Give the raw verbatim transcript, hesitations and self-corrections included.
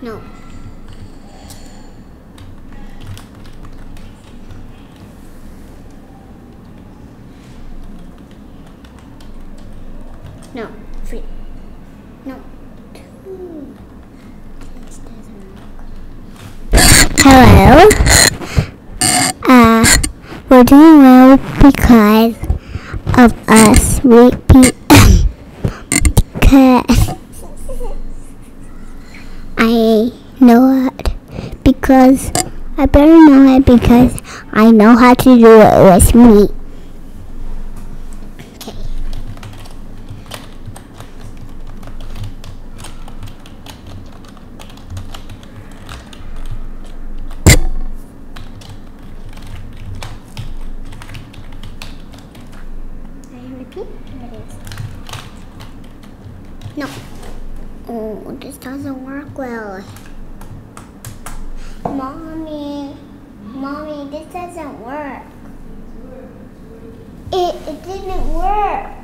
No. No. Three. No. Two. This doesn't work. Hello. Uh, we're doing well because of us repeat. Because I know it. Because I better know it because I know how to do it with me. Okay. I repeat. Here it is. No. Oh, this doesn't work well. Mommy, Mommy, this doesn't work. It, it didn't work.